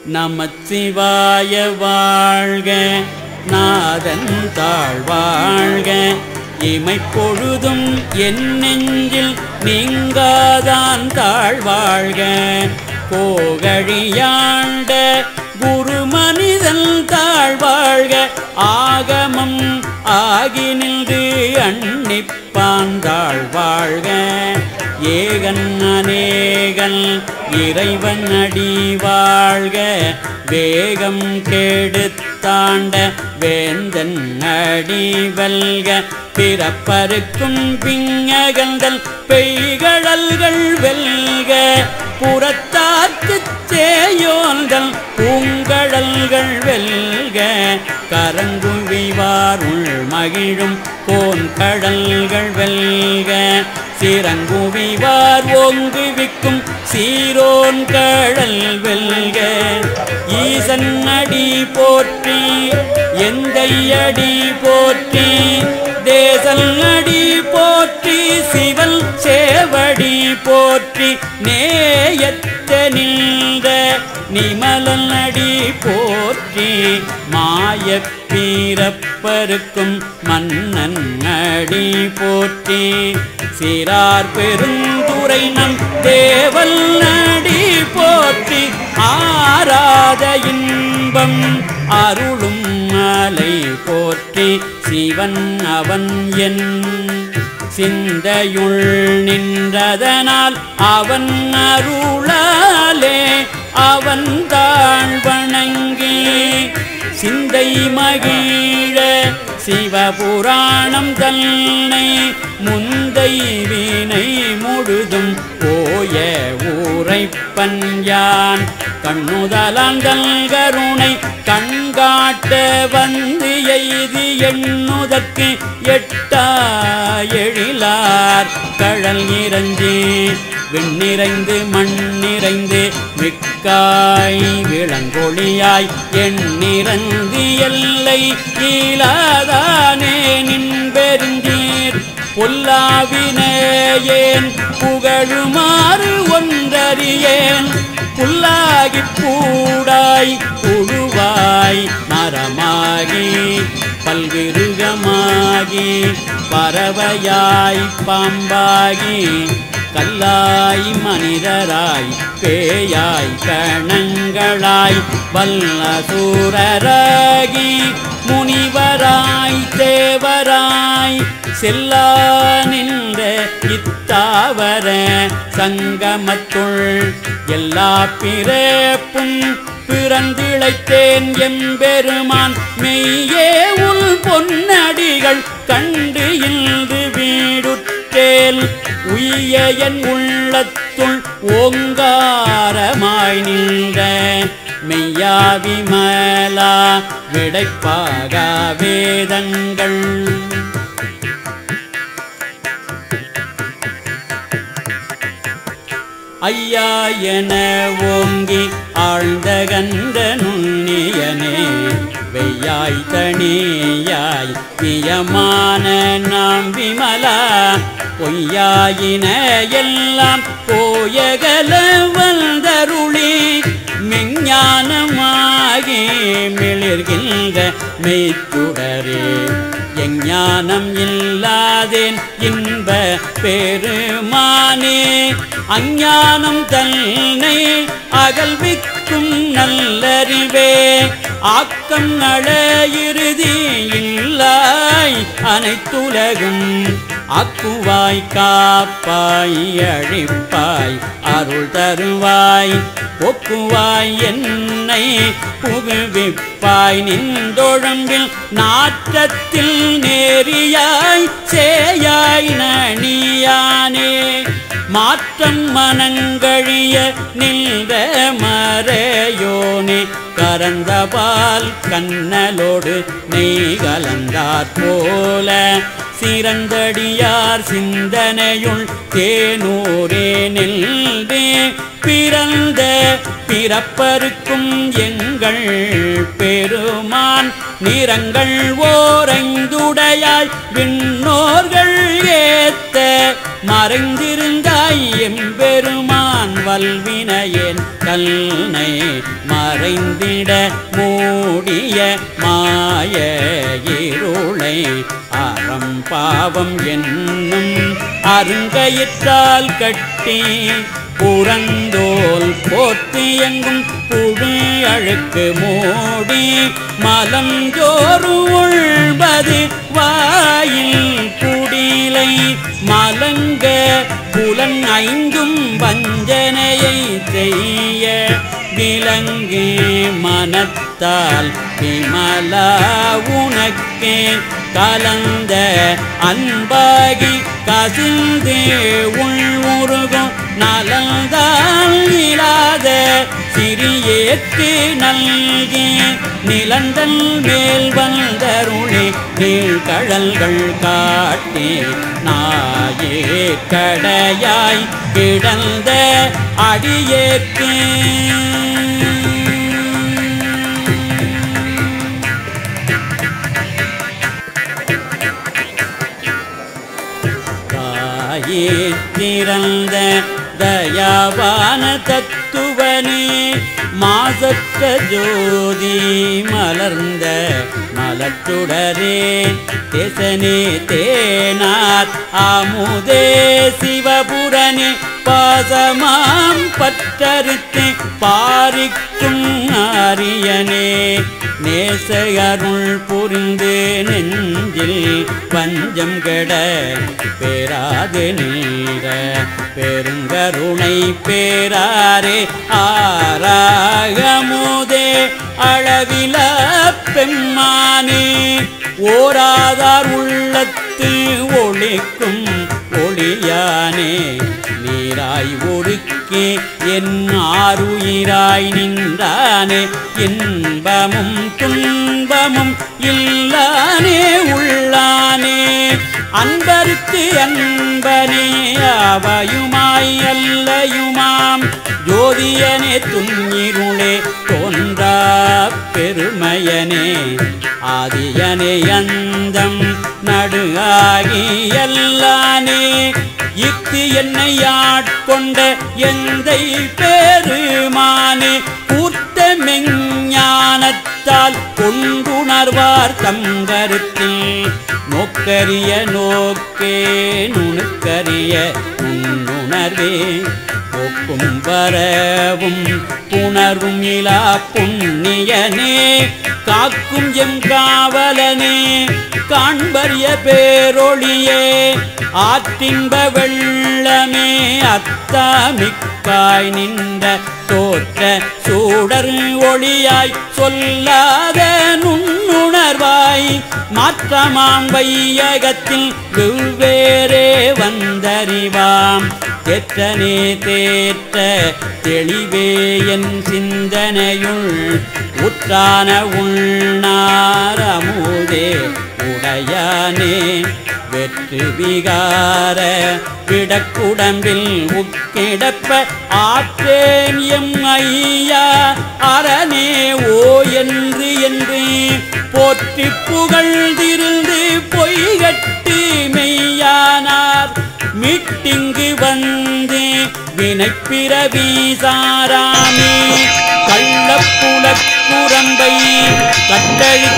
நமச்சிவாய வாழ்க, நாதன் தாழ் வாழ்க, இமைப்பொழுதும் என் நெஞ்சில் நீங்காதான் தாழ் வாழ்க. கோகழியாண்ட குரு மனிதன் தாழ் வாழ்க, ஆகமம் ஆகி நின்று அன்னிப்பான் தாழ் வாழ்க. ஏகன் அநேகன் இறைவன் அடி வாழ்க, வேகம் கெடுத்தாண்ட வேந்தன் அடி வெல்க. பிறப்பருக்கும் பிங்ககங்கள் பெய்கடல்கள் வெல்க, புறத்தார்க்குச் சேயோன்கள் பூங்கடல்கள் வெல்க. கரங்குவிவார் உள் மகிழும் கோன்கடல்கள் வெல்க, சிறங்குவிவார் ஓங்குவிக்கும் சீரோன் கடல் வெல்க. ஈசன் அடி போற்றி, எந்தை அடி போற்றி, தேசல் அடி போற்றி, சிவன் சேவடி போற்றி, நேயத்த நின்ற நிமலன் அடி போற்றி, மாயப் பிறப்பருக்கும் மன்னன் அடி போற்றி, சீரார் பெருந்துரை நம் தேவல் அடி போற்றி, ஆராத இன்பம் அருளும் மலை போற்றி. சிவன் அவன் என் சிந்தையுள் நின்றதனால் அவன் அருளாலே அவன் தாழ் வணங்கி சிந்தை மகிழ சிவபுராணம் தன்னை முந்தை வினை முழுதும் போய உரைப்பன் யான். கண்ணுதலாந்தல் கருணை கண்காட்ட வந்து எய்தி எண்ணுதற்கு எட்டா எழிலார் கழல் இறஞ்சி விண்ணிறைந்து மண்ணிறைந்து மிக்காய் விளங்கொழியாய் எண்ணிறந்து எல்லை இலாதானே நின்பெருஞ்சீர் பொல்லாவினேன் புகழுமாறு ஒன்றறியேன். புல்லாகிப் பூடாய் புழுவாய் மரமாகி பல்விருகமாகி பறவையாய் பாம்பாகி கல்லாய் மனிதராய் பேயாய் கணங்களாய் வல்லசூரராகி முனிவராய் தேவராய் செல்லா நின்ற இத்தாவர சங்கமத்துள் எல்லா பிறப்பும் பிறந்திழைத்தேன் எம்பெருமான் மெய்யே உள் பொன்னடிகள் கண்டு இன்று வீடுற்றேல் உய்ய என் உள்ளத்துள் ஓங்காரமாய் நின்ற மெய்யா விமலா விடைப்பாக வேதங்கள். ஐயா என ஓங்கி ஆழ்ந்த கந்த நுண்ணியனே வெய்யாய் தனியாய் பியமான நாம் விமலா பொய்யாயின எல்லாம் போயகல வந்தருளி மெஞ்ஞானமாகி மிளிர்கின்ற மெய்ச்சுடரே. எஞ்ஞானம் இல்லாதேன் இன்ப பெருமானே, அஞ்ஞானம் தன்னை அகல்விக்கும் நல்லறிவே. ஆக்கம் நட இறுதி இல்லாய் அனைத்துலகும் ஆக்குவாய் காப்பாய் அழிப்பாய் அருள் தருவாய் ஒக்குவாய் என்னை புகுவிப்பாய் நின்றொழம்பில் நாற்றத்தில் நேரியாய் சேயாய் நனியானே. மாற்றம் மனங்கழிய நின்ற மறையோனே, கரந்தபால் கண்ணலோடு நெய் கலந்தாற் போல சிறந்தடியார் சிந்தனையுள் தேனூரே நெல்வே. பிறந்த பிறப்பருக்கும் எங்கள் பெருமான் நிறங்கள் ஓரைந்துடையாய் விண்ணோர்கள் ஏத்த மறைந்திருந்தாய் எம்பெருமான் வல்வினையேன் கல்னை மற மறைந்திட மூடிய மாய இருளை அறம் பாவம் என்னும் அருங்கயிற்றால் கட்டி புறந்தோல் போத்து எங்கும் புழு அழுக்கு மூடி மலஞ்சோறு உள்பது வாயில் குடிலை மலங்க புலன் ஐந்தும் வஞ்சனையை செய்ய விலங்கு மனத்தால் விமலா உனக்கே கலந்த அன்பாகி கசிந்து உள்முருகும் நலந்தால் இல்லாத சிறியேற்கு நல்கி நிலந்தல் மேல் வந்தருளி நீழ்கடல்கள் காட்டி நாயே கடையாய் கிடந்த அடியேற்கு திறந்த தயாவான தத்துவனே மாசற்ற ஜோதி மலர்ந்த மலச்சுடரே தேசனே தேனார் அமுதே சிவபுரனே பாசமாம் பற்றறுத்து பாரிக்கும் ஆரியனே நேசகருள் புரிந்து நெஞ்சில் பஞ்சம் கெட பேராது நீர பெருங்கருணை பேராரே ஆராகமுதே அளவில பெம்மானே ஓராதார் உள்ளத்து ஒளிக்கும் ஒளியானே நீராய் ஒருக்கே என் ஆருயிராய் நின்றானே இன்பமும் துன்பமும் இல்லானே உள்ளானே அன்பருக்கு அன்பனே அவையுமாய் அல்லையுமாம் ஜோதியனே துன்னிருளே தோன்றா பெருமையனே ஆதியனே அந்தம் நடு ஆகி எல்லானே இக்கு என்னை ஆட்கொண்ட எந்தை பெருமானே கூர்த்த மெஞ்ஞானத்தால் கொண்டுணர்வார் தங்கருத்தில் நோக்கரிய நோக்கே நுணுக்கரிய நுண்ணுணர்வே போக்கும் வரவும் புணர்வும் இலா புண்ணியனே காக்கும் எம் காவலனே காண்பரிய பேரொளியே ஆற்றின்ப வெள்ளமே அத்தாமிக்காய் நின்ற தோற்ற சூடர் ஒளியாய் சொல்லாத நுண்ணுணர்வாய் மாற்றமாம் வையகத்தில் வெவ்வேறே வந்தறிவாம் தேற்றனே தேற்ற தெளிவே என் சிந்தனையுள் உற்றான உள்நாரமுதே உடையானே வெற்று விகார விடக்குடம்பில் உக்கிடப்ப ஆற்றேன் எம் ஐயா அரணே ஓ என்று என்று போற்றி புகழ்ந்திருந்து பொய்கட்டு மெய்யானார் மீட்டிங்கு வந்து வினைப்பிறவி சாராமே கள்ளப்புலக்குரம்பை கட்டழி